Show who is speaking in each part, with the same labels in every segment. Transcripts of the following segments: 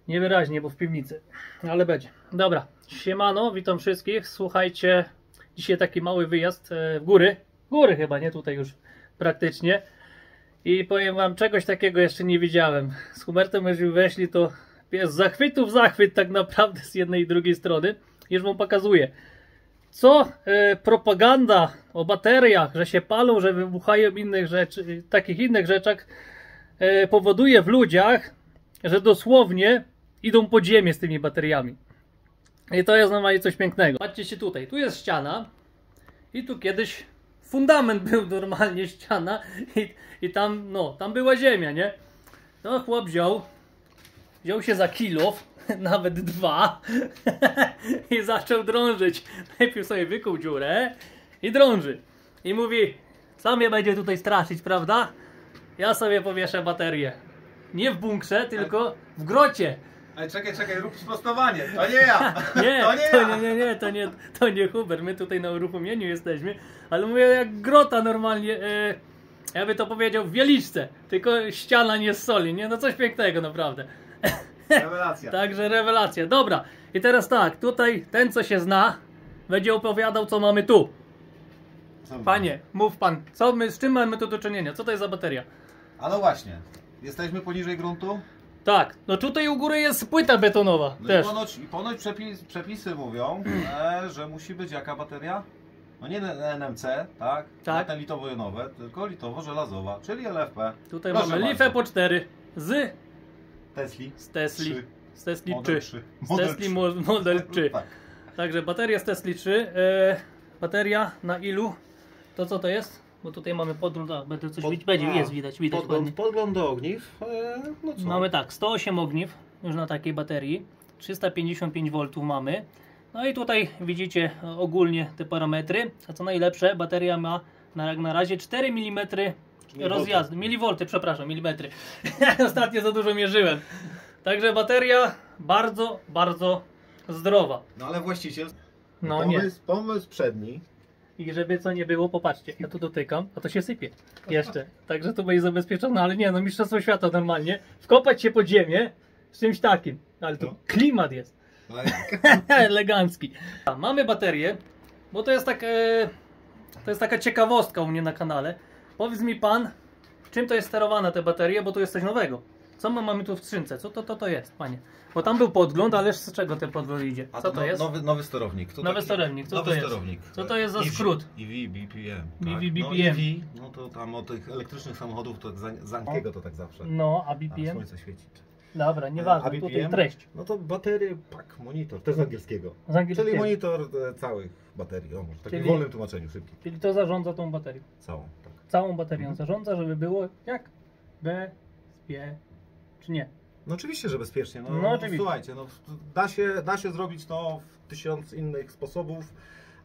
Speaker 1: Niewyraźnie, bo w piwnicy, ale będzie. Dobra, siemano, witam wszystkich. Słuchajcie, dzisiaj taki mały wyjazd w góry. Góry chyba, nie? Tutaj już praktycznie. I powiem wam, czegoś takiego jeszcze nie widziałem. Z Hubertem już weszli, to jest zachwytu w zachwyt tak naprawdę z jednej i drugiej strony. Już wam pokazuję. Co propaganda o bateriach, że się palą, że wybuchają innych rzeczy, takich innych rzeczach powoduje w ludziach, że dosłownie idą pod ziemię z tymi bateriami. I to jest normalnie coś pięknego. Patrzcie się tutaj, tu jest ściana i tu kiedyś fundament był normalnie ściana i tam, no, tam była ziemia, nie? No chłop wziął się za kilof, nawet 2 i zaczął drążyć. Najpierw sobie wykuł dziurę i drąży. I mówi, co mnie będzie tutaj straszyć, prawda? Ja sobie powieszę baterię. Nie w bunkrze, tylko w grocie.
Speaker 2: Ale czekaj, rób sprostowanie. To nie ja.
Speaker 1: Nie, to nie Hubert. My tutaj na uruchomieniu jesteśmy. Ale mówię jak grota normalnie. Ja by to powiedział w Wieliczce. Tylko ściana nie z soli, nie? No coś pięknego naprawdę.
Speaker 2: Rewelacja.
Speaker 1: Także rewelacja. Dobra. I teraz tak, tutaj ten co się zna będzie opowiadał co mamy tu. Panie, mów pan, z czym mamy tu do czynienia? Co to jest za bateria?
Speaker 2: A no właśnie. Jesteśmy poniżej gruntu.
Speaker 1: Tak, no tutaj u góry jest płyta betonowa
Speaker 2: No
Speaker 1: też.
Speaker 2: i ponoć przepisy mówią, że musi być jaka bateria? No nie NMC, tak?
Speaker 1: Tak.
Speaker 2: Nie litowo-jonowe, tylko litowo-żelazowa, czyli LFP.
Speaker 1: Tutaj
Speaker 2: Proszę
Speaker 1: mamy
Speaker 2: bardzo.
Speaker 1: LiFe po 4 z
Speaker 2: Tesli.
Speaker 1: Tesli.
Speaker 2: 3.
Speaker 1: Z Tesli
Speaker 2: Model
Speaker 1: 3.
Speaker 2: 3.
Speaker 1: Z Tesli Model 3.
Speaker 2: Tak.
Speaker 1: Także bateria z Tesli 3. Bateria na ilu? To co to jest? Bo tutaj mamy podgląd, będzie coś widać.
Speaker 2: Podgląd do ogniw. No co?
Speaker 1: Mamy tak, 108 ogniw już na takiej baterii. 355 V mamy. No i tutaj widzicie ogólnie te parametry. A co najlepsze, bateria ma na razie 4 mm rozjazdu. Milivolty, przepraszam, milimetry. Ostatnio za dużo mierzyłem. Także bateria bardzo, bardzo zdrowa.
Speaker 2: No ale właściciel,
Speaker 1: No
Speaker 2: pomysł przedni.
Speaker 1: I żeby co nie było, popatrzcie, ja tu dotykam, a to się sypie jeszcze. Także to będzie zabezpieczone, ale nie, no mistrzostwo świata normalnie. Wkopać się pod ziemię z czymś takim. Ale tu klimat jest. Elegancki. Mamy baterię, bo to jest taka ciekawostka u mnie na kanale. Powiedz mi pan, czym to jest sterowane te baterie, bo tu jest coś nowego. Co my mamy tu w skrzynce? Co to jest, panie? Bo tam był podgląd, ale z czego ten podgląd idzie? Co to jest?
Speaker 2: Nowy sterownik.
Speaker 1: Nowy sterownik, co to jest? Co to jest za skrót?
Speaker 2: EV BPM.
Speaker 1: EV
Speaker 2: Tak?
Speaker 1: BPM.
Speaker 2: No to tam od tych elektrycznych samochodów to z Ankiego to tak zawsze.
Speaker 1: No, a
Speaker 2: A
Speaker 1: BPM?
Speaker 2: słońce świeci.
Speaker 1: Dobra, nieważne, tutaj treść.
Speaker 2: No to baterie, monitor, to z angielskiego.
Speaker 1: Z angielskiego.
Speaker 2: Czyli monitor całych baterii, o może w takim wolnym tłumaczeniu szybkim.
Speaker 1: Czyli to zarządza tą baterią.
Speaker 2: Całą, tak.
Speaker 1: Całą baterią zarządza, żeby było jak? Bezpiecznie.
Speaker 2: No oczywiście, że bezpiecznie.
Speaker 1: No oczywiście.
Speaker 2: Słuchajcie, no, da się zrobić to w 1000 innych sposobów,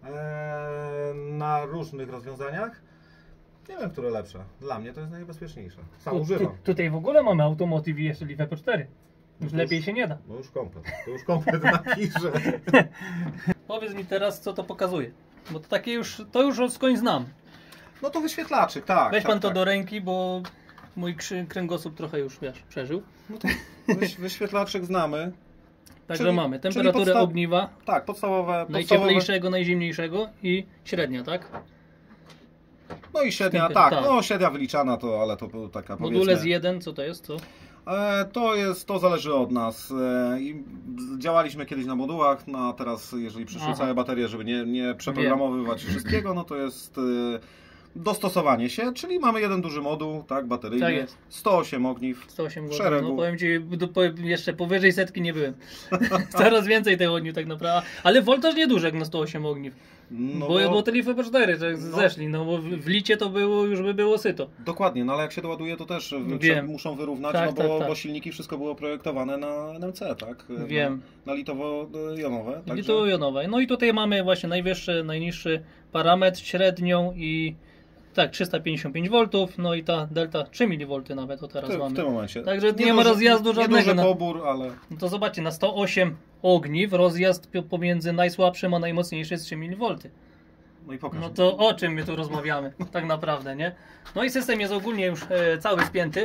Speaker 2: na różnych rozwiązaniach. Nie wiem, które lepsze. Dla mnie to jest najbezpieczniejsze. Sam używam.
Speaker 1: Tutaj w ogóle mamy Automotive i jeszcze LiFe po 4. Już
Speaker 2: No
Speaker 1: lepiej się nie da.
Speaker 2: No już komplet. To już komplet napiszę.
Speaker 1: Powiedz mi teraz, co to pokazuje. Bo to takie już, to już skądś znam.
Speaker 2: No to wyświetlaczyk, tak.
Speaker 1: Weź pan
Speaker 2: tak,
Speaker 1: to
Speaker 2: tak.
Speaker 1: do ręki, bo mój kręgosłup trochę już, wiesz, przeżył.
Speaker 2: No to wyświetlaczek znamy.
Speaker 1: Także
Speaker 2: Czyli-
Speaker 1: mamy
Speaker 2: czyli
Speaker 1: temperaturę ogniwa,
Speaker 2: Tak, podstawowe.
Speaker 1: najcieplejszego, najzimniejszego i średnia, tak?
Speaker 2: No i średnia,
Speaker 1: Tak.
Speaker 2: tak. No średnia wyliczana to, ale to był taka
Speaker 1: Module z
Speaker 2: powiedzmy.
Speaker 1: 1, co to jest? Co?
Speaker 2: To zależy od nas. I działaliśmy kiedyś na modułach, no a teraz jeżeli przyszły całe baterie, żeby nie przeprogramowywać wszystkiego, no to jest dostosowanie się, czyli mamy jeden duży moduł, tak, bateryjny,
Speaker 1: Tak jest.
Speaker 2: 108 ogniw,
Speaker 1: 108 godzin.
Speaker 2: szeregu.
Speaker 1: No powiem ci, jeszcze powyżej setki nie byłem. Coraz więcej tych ogniw tak naprawdę. Ale voltaż nieduży jak na 108 ogniw.
Speaker 2: No
Speaker 1: Bo te LiFe po 4 że zeszli, no bo w licie to było, już by było syto.
Speaker 2: Dokładnie, no ale jak się doładuje, to też muszą wyrównać,
Speaker 1: Tak,
Speaker 2: bo silniki wszystko było projektowane na NMC, tak?
Speaker 1: Wiem.
Speaker 2: Na litowo-jonowe. Także...
Speaker 1: Litowo-jonowe. No i tutaj mamy właśnie najwyższy, najniższy parametr, średnią i tak 355 V, no i ta delta 3 mV nawet to teraz mamy.
Speaker 2: W tym momencie.
Speaker 1: Także nie ma rozjazdu żadnego.
Speaker 2: Nieduży pobór, ale...
Speaker 1: No to zobaczcie, na 108 ogniw rozjazd pomiędzy najsłabszym a najmocniejszym jest 3 mV.
Speaker 2: No i pokaż.
Speaker 1: No to o czym my tu rozmawiamy tak naprawdę, nie? No i system jest ogólnie już cały spięty.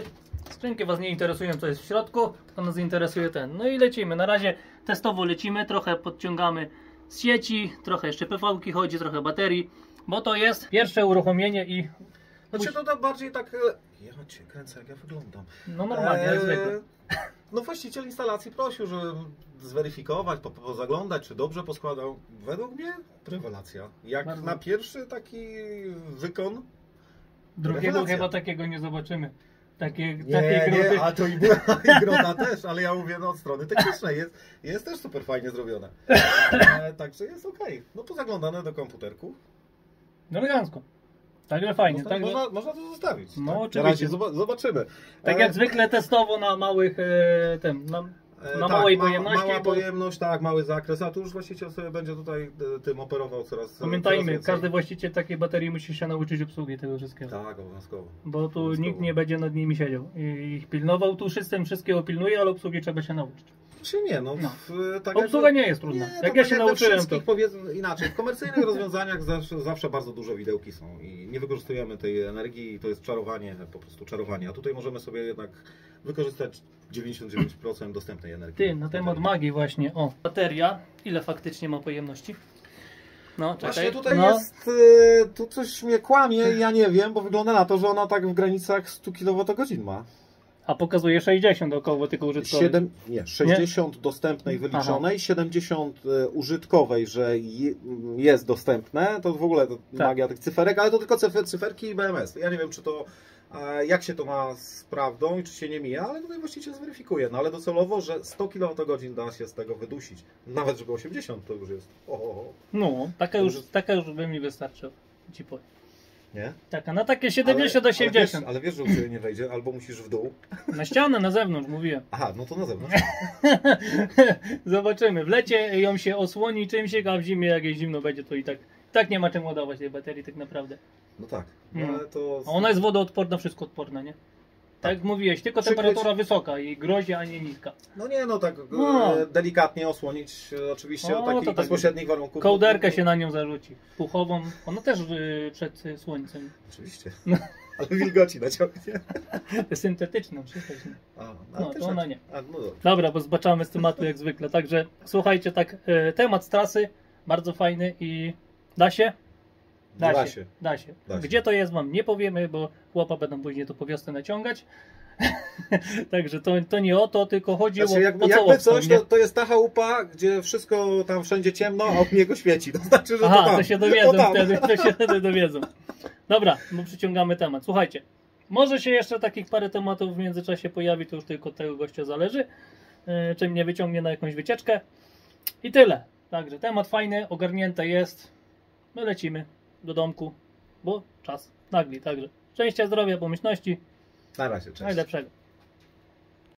Speaker 1: Skrzynki Was nie interesują, co jest w środku, to nas interesuje ten. No i lecimy. Na razie testowo lecimy, trochę podciągamy z sieci, trochę jeszcze PV-ki chodzi, trochę baterii, bo to jest pierwsze uruchomienie i...
Speaker 2: Znaczy to bardziej tak... Ja cię kręcę, jak ja wyglądam.
Speaker 1: No normalnie, jak zwykle.
Speaker 2: No właściciel instalacji prosił, żeby zweryfikować, pozaglądać, czy dobrze poskładał. Według mnie rewelacja. Jak
Speaker 1: Bardzo.
Speaker 2: na pierwszy taki wykon.
Speaker 1: Drugiego
Speaker 2: rewelacja.
Speaker 1: chyba takiego nie zobaczymy. Takiej
Speaker 2: Nie,
Speaker 1: grupy.
Speaker 2: a to i grota też, ale ja mówię no, od strony technicznej. Jest też super fajnie zrobione. Także jest okej. No pozaglądane do komputerku.
Speaker 1: No elegancko. Także fajnie. Także,
Speaker 2: Można to zostawić.
Speaker 1: No,
Speaker 2: tak?
Speaker 1: oczywiście.
Speaker 2: Na razie zobaczymy.
Speaker 1: tak jak zwykle testowo na małych na małej pojemności.
Speaker 2: Mała
Speaker 1: bo
Speaker 2: pojemność, tak, mały zakres, a tu już właściciel sobie będzie tutaj tym operował coraz
Speaker 1: pamiętajmy,
Speaker 2: coraz
Speaker 1: każdy właściciel takiej baterii musi się nauczyć obsługi tego wszystkiego.
Speaker 2: Tak, obowiązkowo.
Speaker 1: Bo tu nikt nie będzie nad nimi siedział i ich pilnował. Tu system wszystkiego pilnuje, ale obsługi trzeba się nauczyć.
Speaker 2: Czy nie, no.
Speaker 1: No.
Speaker 2: Tak
Speaker 1: Obsługa nie jest trudna. Jak ja się nauczyłem, to...
Speaker 2: Inaczej, w komercyjnych rozwiązaniach zawsze bardzo duże widełki są i nie wykorzystujemy tej energii i to jest czarowanie, po prostu czarowanie. A tutaj możemy sobie jednak wykorzystać 99% dostępnej energii.
Speaker 1: Ty, na temat magii właśnie. O, bateria. Ile faktycznie ma pojemności? No, czekaj.
Speaker 2: Właśnie tutaj
Speaker 1: no.
Speaker 2: jest, tu coś mnie kłamie, ja nie wiem, bo wygląda na to, że ona tak w granicach 100 kWh ma.
Speaker 1: A pokazuje 60 około tylko użytkowej.
Speaker 2: 60 dostępnej, wyliczonej, 70 użytkowej, że jest dostępne, to w ogóle to magia tych cyferek, ale to tylko cyferki i BMS. Ja nie wiem, czy to, jak się to ma z prawdą i czy się nie mija, ale tutaj właściciel zweryfikuje. No ale docelowo, że 100 kWh da się z tego wydusić. Nawet żeby 80 to już jest.
Speaker 1: No, taka już by mi wystarczyła. Ci powiem.
Speaker 2: Nie?
Speaker 1: Taka, na takie 70-80.
Speaker 2: Ale wiesz, że u Ciebie nie wejdzie, albo musisz w dół.
Speaker 1: Na ścianę, na zewnątrz, mówiłem.
Speaker 2: Aha, no to na zewnątrz.
Speaker 1: Zobaczymy. W lecie ją się osłoni czymś, a w zimie jak jest zimno będzie, to i tak nie ma czym ładować tej baterii tak naprawdę.
Speaker 2: No tak. Ale to...
Speaker 1: A ona jest wodoodporna, wszystko odporna, nie? Tak jak mówiłeś, tylko temperatura wysoka i grozi, a nie niska.
Speaker 2: No nie, no tak delikatnie osłonić oczywiście
Speaker 1: O,
Speaker 2: takich
Speaker 1: to tak
Speaker 2: bezpośrednich warunków.
Speaker 1: Kołderkę się na nią zarzuci, puchową, ona też przed słońcem.
Speaker 2: Oczywiście, ale wilgoci naciągnie.
Speaker 1: Syntetyczną, przecież nie. No, to ona nie.
Speaker 2: No
Speaker 1: dobra, bo zbaczamy z tematu jak zwykle, także słuchajcie, tak, temat z trasy, bardzo fajny i da się? Da się. Gdzie to jest wam nie powiemy, bo chłopa będą później to po wiosnę naciągać. Także to nie o to, tylko chodzi o
Speaker 2: jakby coś, to jest ta chałupa, gdzie wszystko tam wszędzie ciemno, a od niego świeci. To znaczy, że
Speaker 1: to się dowiedzą wtedy, to się wtedy dowiedzą. Dobra, bo przyciągamy temat. Słuchajcie, może się jeszcze takich parę tematów w międzyczasie pojawi, to już tylko od tego gościa zależy. Czy mnie wyciągnie na jakąś wycieczkę. I tyle. Także temat fajny, ogarnięte jest. My lecimy do domku, bo czas nagli. Także szczęścia, zdrowia, pomyślności.
Speaker 2: Na razie, cześć.
Speaker 1: Najlepszego.